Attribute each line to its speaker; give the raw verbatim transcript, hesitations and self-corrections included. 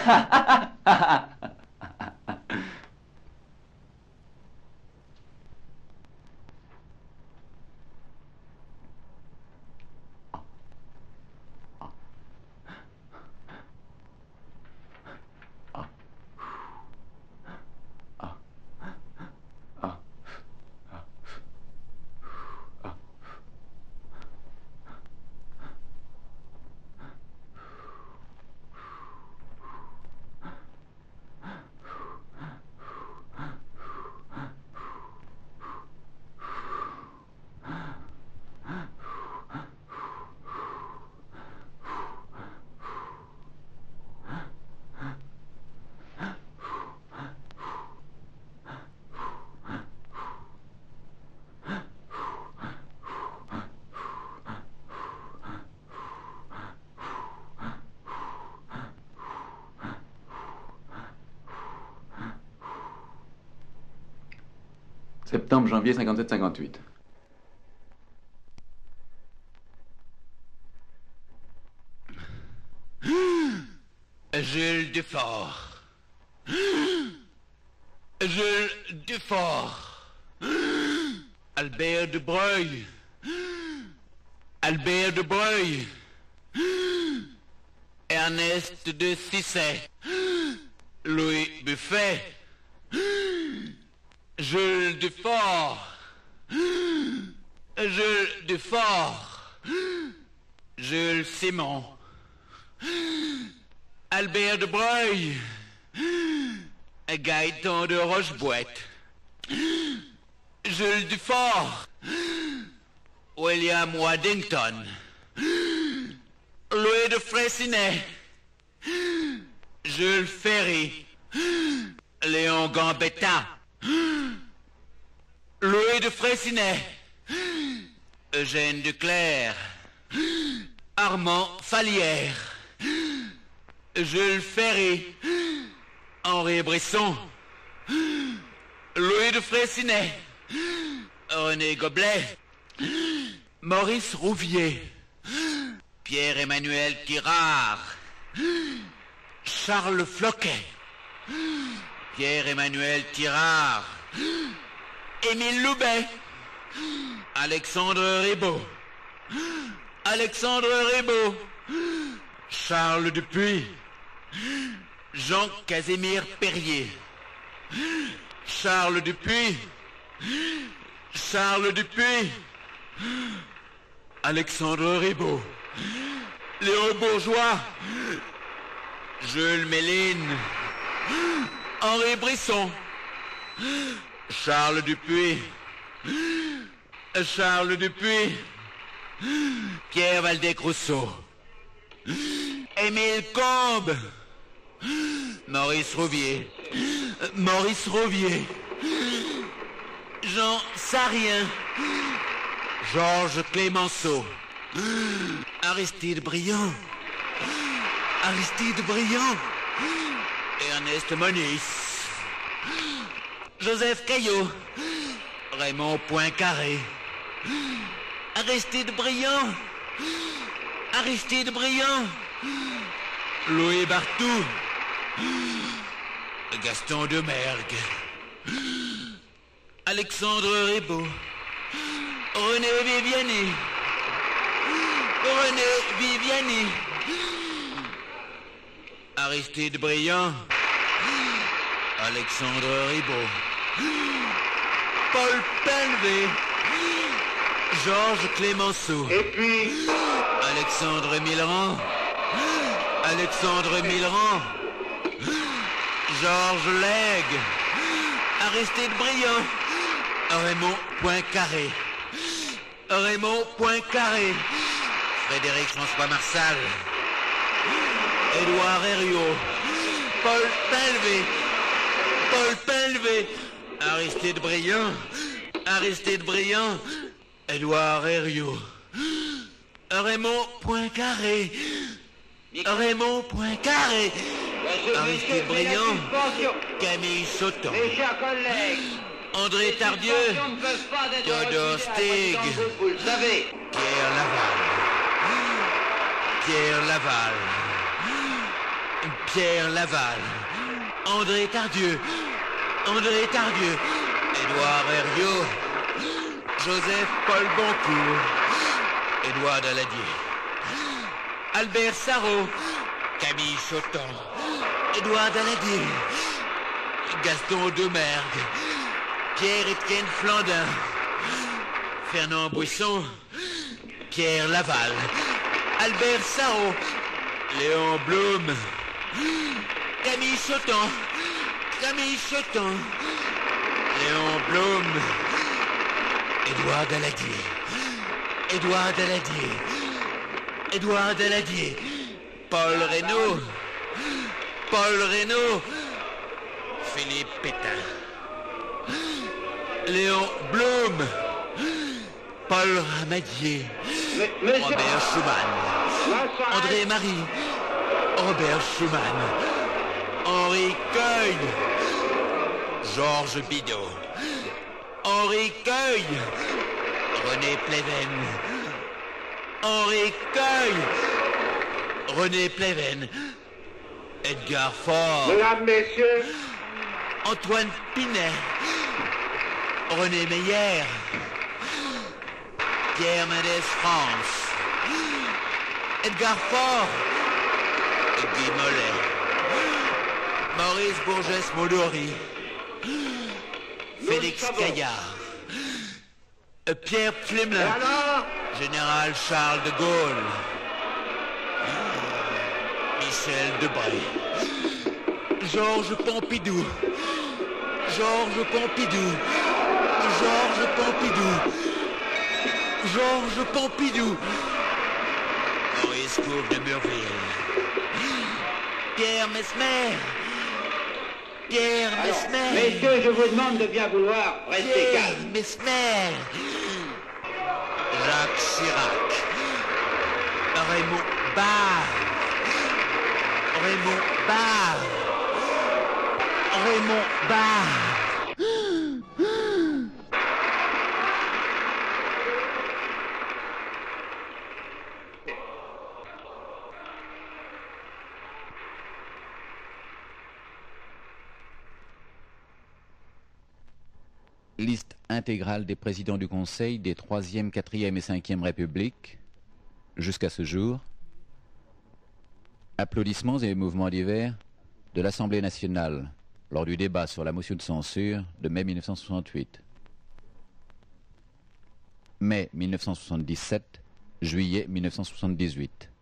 Speaker 1: Septembre-janvier cinquante-sept cinquante-huit.
Speaker 2: Jules Dufort. Jules Dufort. Albert de Breuil. Albert de Breuil. Ernest de Cissé. Louis Buffet. Jules Dufort. Jules Dufort. Jules Simon. Albert de Breuil. Gaëtan de Rocheboite. Jules Dufort. William Waddington. Louis de Freycinet. Jules Ferry. Léon Gambetta. Louis de Freycinet. Eugène Duclerc. Armand Fallière. Jules Ferry. Henri Brisson. Louis de Freycinet. René Goblet. Maurice Rouvier. Pierre-Emmanuel Tirard. Charles Floquet. Pierre-Emmanuel Tirard. Émile Loubet. Alexandre Ribot. Alexandre Ribot. Charles Dupuis. Jean-Casimir Perrier. Charles Dupuis. Charles Dupuis. Alexandre Ribot. Léon Bourgeois. Jules Méline. Henri Brisson. Charles Dupuis. Charles Dupuis. Pierre Valdec-Rousseau. Émile Combes. Maurice Rouvier. Maurice Rouvier. Jean Sarrien. Georges Clémenceau. Aristide Briand. Aristide Briand. Ernest Moniz. Joseph Caillot. Raymond Poincaré. Aristide Briand. Aristide Briand. Louis Barthou. Gaston Demergue. Alexandre Ribot. René Viviani. René Viviani. Aristide Briand. Alexandre Ribot. Paul Pelvé. Georges Clémenceau.
Speaker 3: Et puis
Speaker 2: Alexandre Millerand. Alexandre Millerand. Georges Lègue. Aristide Briand. Raymond Poincaré. Raymond Poincaré. Frédéric François Marsal. Édouard Herriot. Paul Pelvé. Paul Pelvé. Aristide Briand. Aristide Briand. Édouard Herriot. Raymond Poincaré. Raymond Poincaré. Aristide Briand. Camille Sauton.
Speaker 3: mes chers collègues,
Speaker 2: André Tardieu.
Speaker 3: ne peuvent pas être
Speaker 2: Theodore
Speaker 3: retenues à
Speaker 2: Stig.
Speaker 3: votre embauche, vous le savez.
Speaker 2: Pierre Laval. Pierre Laval. Pierre Laval, André Tardieu, André Tardieu, Édouard Herriot, Joseph Paul Boncourt, Édouard Daladier, Albert Sarraut, Camille Chotan, Édouard Daladier, Gaston Domergue, Pierre-Étienne Flandin, Fernand Buisson, Pierre Laval, Albert Sarraut, Léon Blum, Camille Chotan, Camille Chotan, Léon Blum, Édouard Daladier, Édouard Daladier, Édouard Daladier, Paul Reynaud, Paul Reynaud, Philippe Pétain, Léon Blum, Paul Ramadier, Robert Schumann, André Marie, Robert Schumann, Henri Queuil, Georges Bidault, Henri Queuil, René Pleven, Henri Queuil, René Pleven, Edgar Faure,
Speaker 3: Mesdames, Messieurs,
Speaker 2: Antoine Pinet, René Meyer, Pierre Mendès France, Edgar Faure, Guy Mollet, Maurice Bourgès-Modori, Félix Caillard, Pierre Pflimlin, Général Charles de Gaulle, Michel Debré, Georges Pompidou, Georges Pompidou, Georges Pompidou, Georges Pompidou, Maurice Couve de Murville, Pierre Mesmer, Pierre Mesmer,
Speaker 3: messieurs, je vous demande de bien vouloir rester
Speaker 2: Pierre
Speaker 3: calme.
Speaker 2: Mesmer, Jacques Chirac, Raymond Barre, Raymond Barre, Raymond Barre.
Speaker 4: Liste intégrale des présidents du Conseil des troisième, quatrième et cinquième Républiques jusqu'à ce jour. Applaudissements et mouvements divers de l'Assemblée nationale lors du débat sur la motion de censure de mai mille neuf cent soixante-huit. Mai mille neuf cent soixante-dix-sept, juillet mille neuf cent soixante-dix-huit.